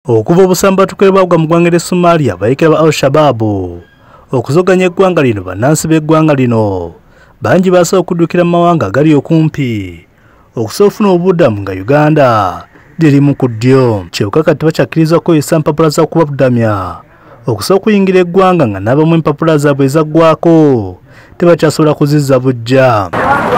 Okuva obusamba Tukole bwagwa mu ggwanga lya Somalia abayeekera ba Al-Shabaab okuzoganya eggwanga lino bannansi b'eggwanga lino bangi baasaba okuddukira mu mawanga agali okumpi okusobola okufuna obuddamu nga Uganda liri mu kuddyo. Kyokka kati bakyakkirizza kukozesa mpapula za kubabudamya okusobola okuyingira eggwanga nga n'abamu empapula zaabwe ezaggwako tebakyasobola kuzizza bujja.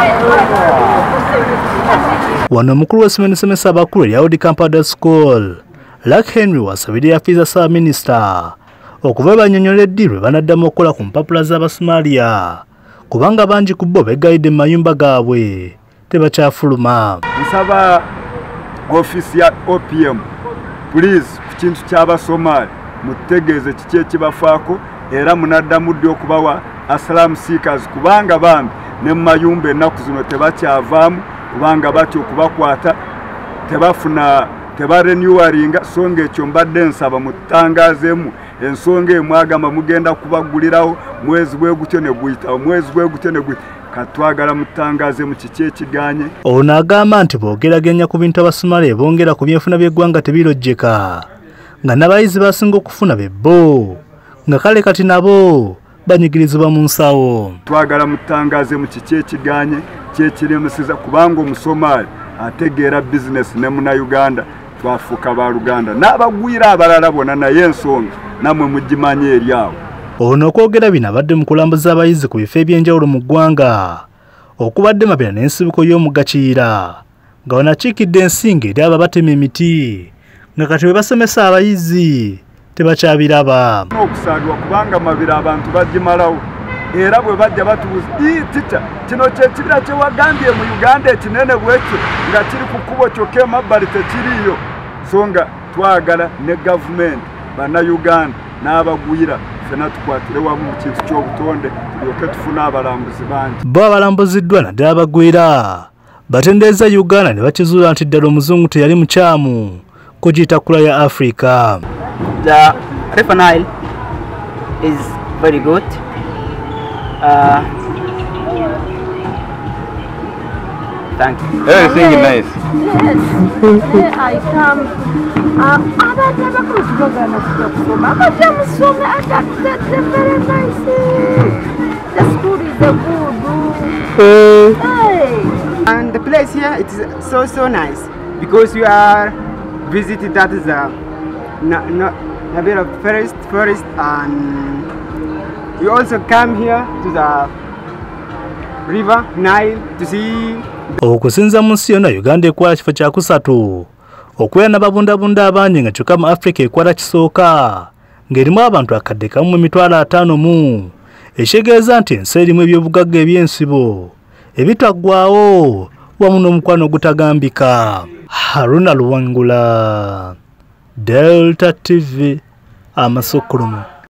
Wano omukulu w'essomero abakulu erya Old Camp School Luck Henry wasabira yafiiza Ssaabaminisita okuba bannyonnyola eddi lwe banaddamu okukola ku mpapula z'Abasomalia kubanga bangi ku bo beegayidde mu mayumba gaabwe tebakyafuluma. Nsaba ofiisi ya OPM please ku kintu ky'Abasomali mutegeeze kiki ekibafaako era munaddamu ddi okubawa asylum seekers kubanga bambi ne mu mayumba ennaku zino tebakyavaamu kubanga batyo okubakwata tebafuna tebarenewinga. Songa ekyo mbadde nsaba mutangazeemu ensonga emwagamba mugenda kubagulirawo mwezi bwe gutyo ne guyitawo mwezi bwe gutyo ne guyitawo katwagala mutangazeemu kiki ekiganye. Ono agamba nti boogeraganya ku bintu Abasomalia bongera ku byenfuna by'eggwanga tebirojjeka nga n'abayizi basinga okufuna be bo nga kale kati nabo banyigirizibwa mu nsawo. Twagala mutangazeemu kiki ekiganye kyekiremeseza kubanga Omusomaali ategeera bizinesi ne Munnayuganda twafuuka ba Luganda n'abagwira abalala bonna naye ensonga namwe mugimanye eri awo. Ono okwogera bino abadde mu kulambuza abayizi ku bifo eby'enjawulo mu ggwanga okubadde mabira n'ensibuko y'omugakiira nga wanakiikidde ensinga eri abo abatema emiti nga kati bwe basomesa abayizi tebakyabiraba. Okusaagibwa kubanga mabira abantu bagimalawo era bwe bajja batubuuza tica kino kyekibira kye wagambye mu Uganda ekinene bwekyo nga kiri ku kkubo kyokka emabbali tekiriiyo. So nga twagala ne gavumenti Bannayuganda n'abagwira ffena tukwatire wamu mu kintu ky'obutonde tulyoke tufune abalambuzi bangi. Bo abalambuziddwa naddala abagwira batendeeza Uganda ne bakizuula nti ddala omuzungu teyali mukyamu kugiyita kkula ya Africa. The River Nile is very good. Thank you. Everything is nice. Yes. Here I come. Very nice. The school is good. Hey. And the place here, it is so nice because you are visiting that is a bit of forest, and you also come here to the River Nile to see. Okusinza mu nsi yonna Uganda ekwala kifo kya kusatu okubeera n'ababundabunda abangi nga kyokka mu Africa ekwala kisooka ng'erimu abantu akadde kamu 50,000 ekitegeeza nti ensi erimu ebyobugagga eby'ensibo ebitaggwaawo wamu n'omukwano ogutagambika. Haruna Luwangula, Delta TV, Amasokolomo.